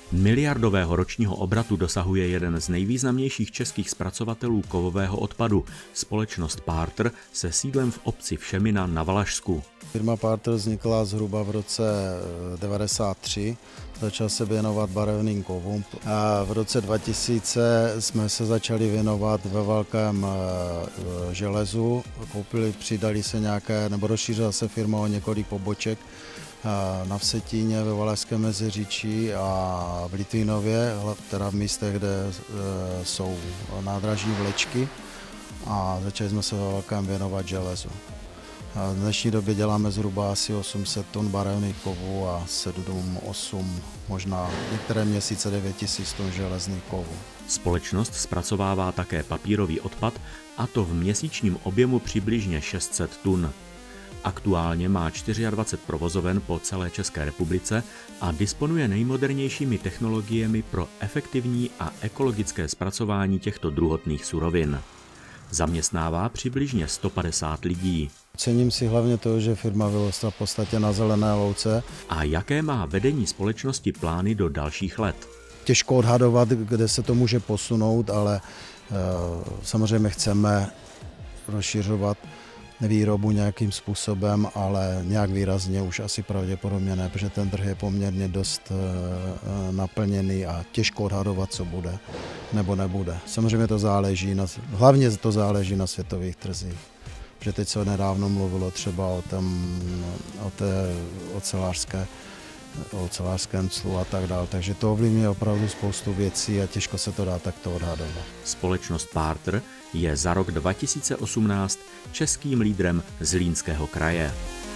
Miliardového ročního obratu dosahuje jeden z nejvýznamnějších českých zpracovatelů kovového odpadu, společnost Partr se sídlem v obci Všemina na Valašsku. Firma Partr vznikla zhruba v roce 1993, začal se věnovat barevným kovům. A v roce 2000 jsme se začali věnovat ve velkém železu, přidali se nějaké, nebo rozšířila se firma o několik poboček na Vsetíně, ve Valašském Meziříčí a v Litvínově, teda v místech, kde jsou nádražní vlečky, a začali jsme se ve velkém věnovat železu. V dnešní době děláme zhruba asi 800 tun barevných kovů a 7-8, možná některé měsíce 9000 tun železných kovů. Společnost zpracovává také papírový odpad, a to v měsíčním objemu přibližně 600 tun. Aktuálně má 24 provozoven po celé České republice a disponuje nejmodernějšími technologiemi pro efektivní a ekologické zpracování těchto druhotných surovin. Zaměstnává přibližně 150 lidí. Cením si hlavně to, že firma vyrostla v podstatě na zelené louce. A jaké má vedení společnosti plány do dalších let? Těžko odhadovat, kde se to může posunout, ale samozřejmě chceme rozšiřovat výrobu nějakým způsobem, ale nějak výrazně už asi pravděpodobně ne, protože ten trh je poměrně dost naplněný a těžko odhadovat, co bude nebo nebude. Samozřejmě to záleží, hlavně to záleží na světových trzích, protože teď se nedávno mluvilo třeba o ocelářském clu a tak dále, takže to ovlivňuje opravdu spoustu věcí a těžko se to dá takto odhadovat. Společnost Partr je za rok 2018 českým lídrem Zlínského kraje.